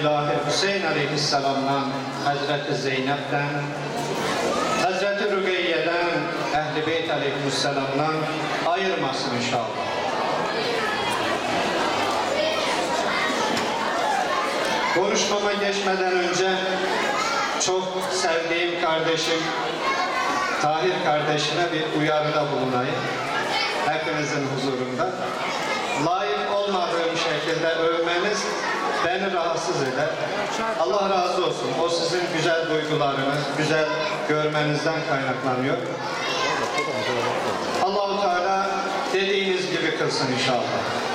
İlahi Hüseyin Aleyhisselam'dan, Hazreti Zeynep'ten, Hazreti Rüqeyye'den, Ehl-i Beyt Aleyhisselam'dan ayırmasın inşallah. Konuşmama geçmeden önce çok sevdiğim kardeşim Tahir kardeşime bir uyarıda bulunayım. Hepinizin huzurunda. Layık olmadığım şekilde övmeniz beni rahatsız eder. Allah razı olsun. O sizin güzel duygularınız, güzel görmenizden kaynaklanıyor. Allah-u Teala dediğiniz gibi kılsın inşallah.